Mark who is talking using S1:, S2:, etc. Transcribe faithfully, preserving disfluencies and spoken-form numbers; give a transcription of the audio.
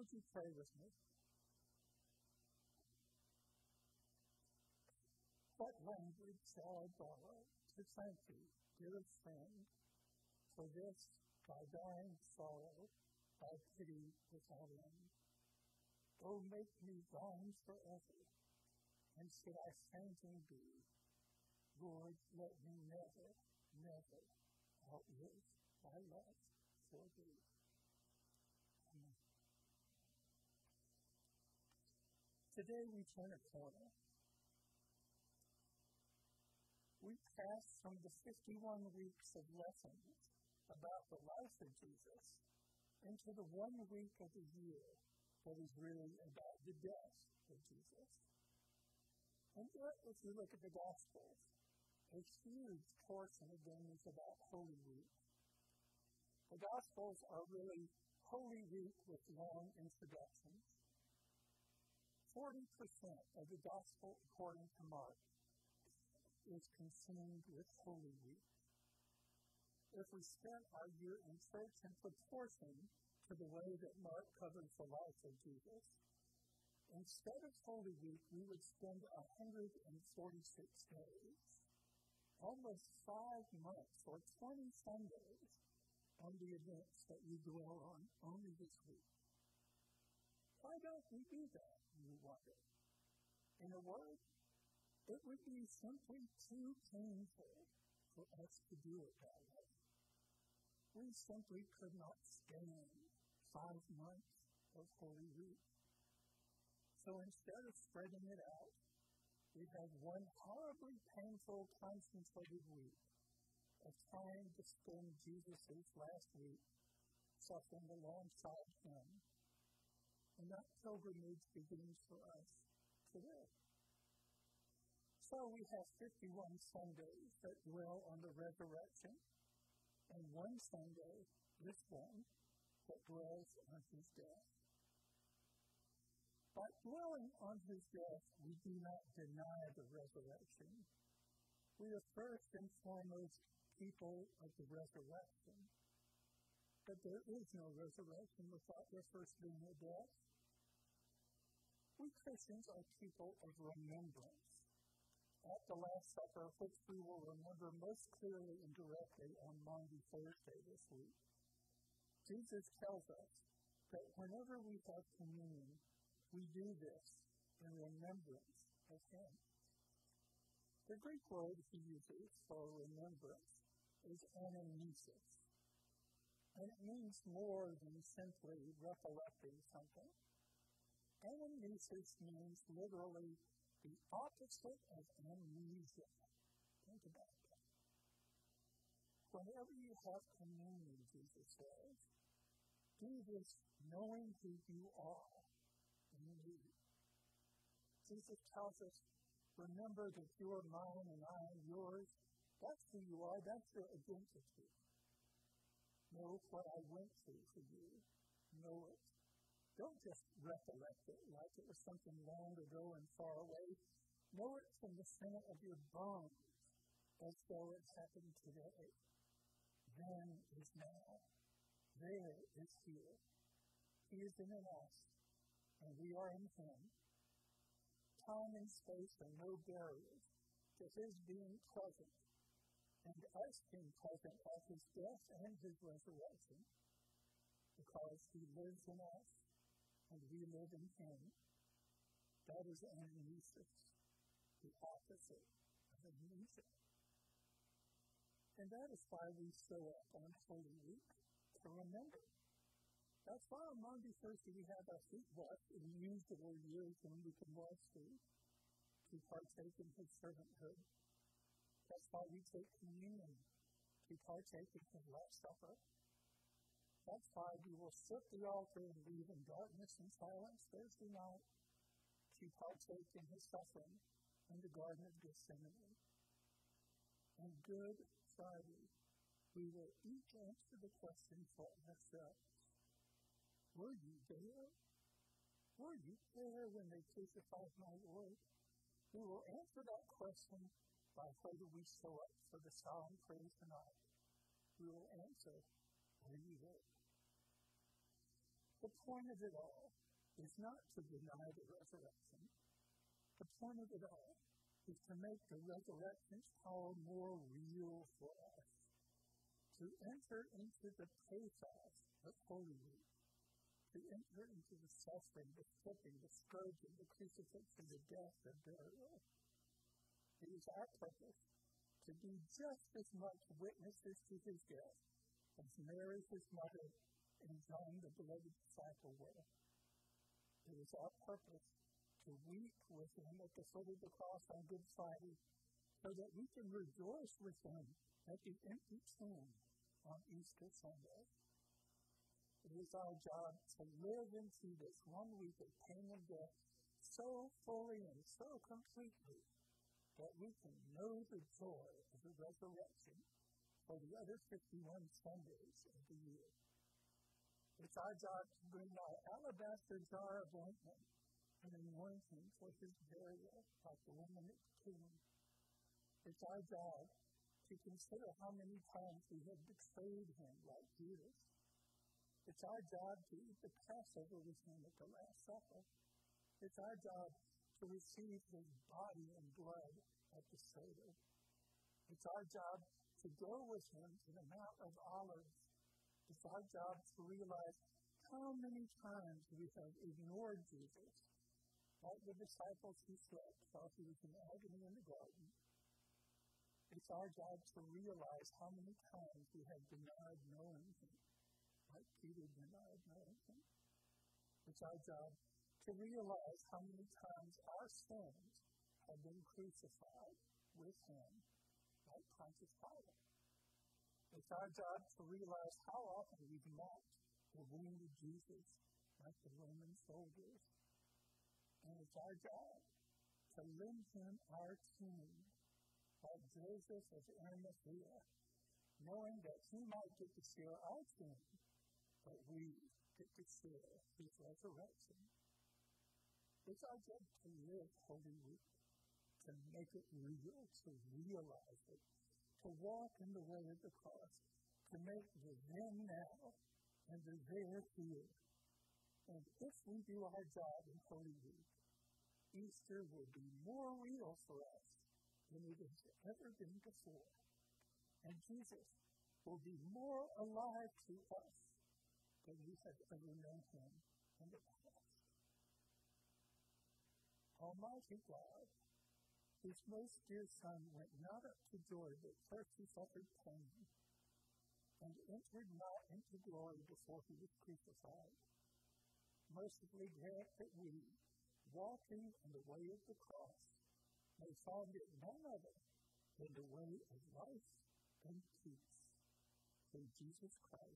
S1: Would you pray with me? What language shall I borrow to thank you, dearest friend, for this thy dying sorrow, thy pity without end? Oh, make me thine forever, and should I fainting be, Lord, let me never, never outlive thy love for thee. Amen. Today we turn a corner. We pass from the fifty-one weeks of lessons about the life of Jesus into the one week of the year that is really about the death of Jesus. And yet, if you look at the Gospels, a huge portion of them is about Holy Week. The Gospels are really Holy Week with long introductions. Forty percent of the Gospel according to Mark is consumed with Holy Week. If we spent our year in church in proportion to the way that Mark covers the life of Jesus, instead of Holy Week, we would spend one hundred forty-six days, almost five months or twenty Sundays, on the events that we dwell on only this week. Why don't we do that, you wonder? In a word, it would be simply too painful for us to do it that way. We simply could not stand five months of Holy Week. So instead of spreading it out, we have one horribly painful, concentrated week of trying to spend Jesus' last week suffering alongside him. And that pilgrimage begins for us today. So we have fifty-one Sundays that dwell on the resurrection, and one Sunday, this one, that dwells on his death. By dwelling on his death, we do not deny the resurrection. We are first and foremost people of the resurrection. But there is no resurrection without there first being a death. We Christians are people of remembrance. At the Last Supper, which we will remember most clearly and directly on Maundy Thursday this week, Jesus tells us that whenever we have communion, we do this in remembrance of him. The Greek word he uses for remembrance is anamnesis, and it means more than simply recollecting something. Anamnesis means literally the opposite of amnesia. Think about that. Whenever you have communion, Jesus says, do this knowing who you are in me. Jesus tells us, remember that you are mine and I am yours. That's who you are. That's your identity. Know what I went through for you. Know it. Don't just recollect it like it was something long ago and far away. Know it from the center of your bones as though it happened today. Then is now. There is here. He is in us, and we are in him. Time and space are no barriers to his being present, and us being present at his death and his resurrection, because he lives in us, and we live in him. That is anamnesis, the opposite of amnesia. And that is why we show up on Holy Week, to remember. That's why on Maundy Thursday we have our feet washed in usual years when we can wash feet, to partake in his servanthood. That's why we take communion, to partake in his Last Supper. That's why we will sit at the altar and leave in darkness and silence Thursday night to partake in his suffering in the Garden of Gethsemane. On Good Friday, we will each answer the question for ourselves. Were you there? Were you there when they crucified my Lord? We will answer that question by whether we show up for the solemn praise tonight. We will answer, were you there? the point of it all is not to deny the resurrection. The point of it all is to make the resurrection's power more real for us, to enter into the pathos of Holy Week, to enter into the suffering, the whipping, the scourging, the crucifixion, the death, the burial. It is our purpose to be just as much witnesses to his death as Mary, his mother, and John, the beloved disciple, were. It is our purpose to weep with him at the foot of the cross on Good Friday so that we can rejoice with him at the empty tomb on Easter Sunday. It is our job to live into this one week of pain and death so fully and so completely that we can know the joy of the resurrection for the other fifty-one Sundays of the year. It's our job to bring our alabaster jar of ointment and anoint him for his burial, like the woman at the tomb. It's our job to consider how many times we have betrayed him, like Judas. It's our job to eat the Passover with him at the Last Supper. It's our job to receive his body and blood at the Seder. It's our job to go with him to the Mount of Olives. It's our job to realize how many times we have ignored Jesus, like the disciples who slept while he was in agony in the garden. It's our job to realize how many times we have denied knowing him, like Peter denied knowing him. It's our job to realize how many times our sins have been crucified with him, like Pontius Pilate. It's our job to realize how often we've mocked the wounded Jesus, like the Roman soldiers. And it's our job to lend him our tomb, like Joseph of Arimathea, knowing that he might get to share our tomb, but we get to share his resurrection. It's our job to live Holy Week, to make it real, to realize it, to walk in the way of the cross, to make the then now and the there here. And if we do our job in Holy Week, Easter will be more real for us than it has ever been before. And Jesus will be more alive to us than we have ever known him in the past. Almighty God, his most dear Son went not up to joy, but first he suffered pain, and entered not into glory before he was crucified. Mercifully grant that we, walking in the way of the cross, may find it none other than the way of life and peace. Through Jesus Christ.